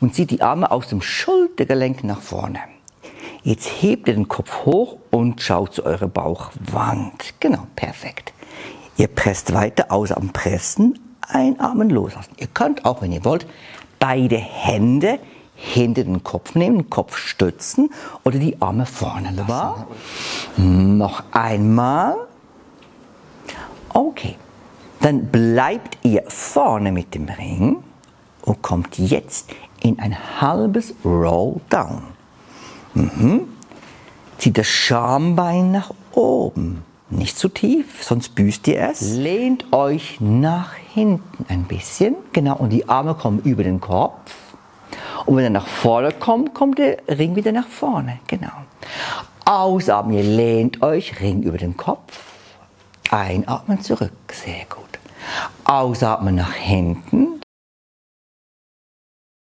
und zieht die Arme aus dem Schultergelenk nach vorne. Jetzt hebt ihr den Kopf hoch und schaut zu eurer Bauchwand. Genau, perfekt. Ihr presst weiter, außer am Pressen, einatmen, loslassen. Ihr könnt auch, wenn ihr wollt, beide Hände hinter den Kopf nehmen, den Kopf stützen oder die Arme vorne lassen. Noch einmal. Okay. Dann bleibt ihr vorne mit dem Ring und kommt jetzt in ein halbes Roll Down. Zieht das Schambein nach oben. Nicht zu tief, sonst büßt ihr es. Lehnt euch nach hinten ein bisschen. Genau, und die Arme kommen über den Kopf. Und wenn er nach vorne kommt, kommt der Ring wieder nach vorne. Genau. Ausatmen, ihr lehnt euch, Ring über den Kopf. Einatmen, zurück. Sehr gut. Ausatmen nach hinten.